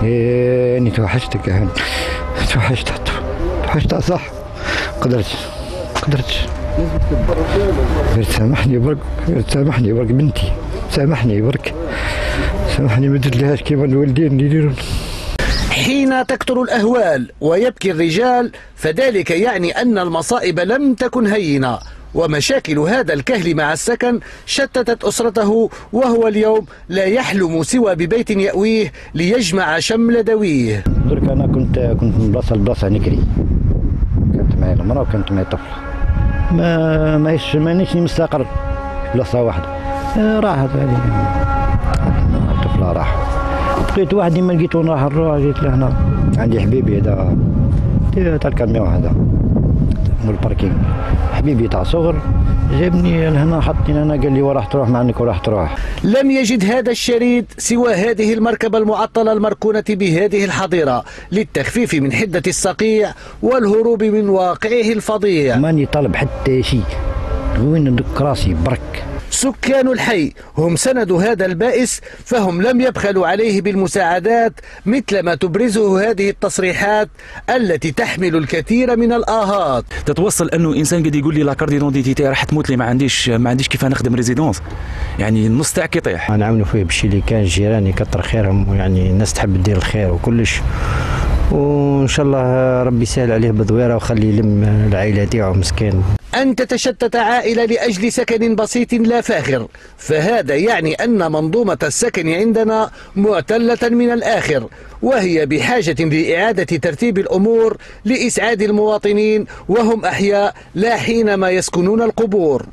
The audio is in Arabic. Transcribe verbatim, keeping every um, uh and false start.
هاني توحشتك يا هاني، توحشت توحشتها صح. قدرت قدرت قدرت سامحني برك، سامحني برك بنتي، سامحني برك، سامحني ما درتلهاش كيما الوالدين اللي يديرون. حين تكثر الأهوال ويبكي الرجال فذلك يعني أن المصائب لم تكن هينة، ومشاكل هذا الكهل مع السكن شتتت أسرته، وهو اليوم لا يحلم سوى ببيت يأويه ليجمع شمل دويه. درك أنا كنت كنت من بلاصة لبلاصة نكري، كانت معي المرأة وكانت معي طفل، ما ماهيش مانيش مستقر في بلاصة واحدة. راحت هذه الطفلة راح، بقيت وحدي ما لقيت وين راح نروح. جيت لهنا عندي حبيبي هذا تاع الكاميو هذا مول الباركينغ، حبيبي تاع صغر جابني لهنا حطني هنا قال لي وراح تروح معنك وراح تروح. لم يجد هذا الشريد سوى هذه المركبة المعطلة المركونة بهذه الحظيرة للتخفيف من حدة الصقيع والهروب من واقعه الفظيع. ماني طالب حتى شيء، وين ندك راسي برك. سكان الحي هم سند هذا البائس، فهم لم يبخلوا عليه بالمساعدات مثل ما تبرزه هذه التصريحات التي تحمل الكثير من الآهات. تتوصل انه انسان قد يقول لي لا كارت ديدونتيتي راح تموت لي، ما عنديش ما عنديش كيف نخدم ريزيدونس، يعني النص تاعك يطيح. نعاونوا فيه بالشيء اللي كان، جيراني كتر خيرهم، يعني الناس تحب تدير الخير وكلش، وان شاء الله ربي يسهل عليه بضويره وخلي يلم العائله تاعو مسكين. أن تتشتت عائلة لأجل سكن بسيط لا فاخر، فهذا يعني أن منظومة السكن عندنا معتلة من الآخر، وهي بحاجة لإعادة ترتيب الأمور لإسعاد المواطنين وهم أحياء لا حينما يسكنون القبور.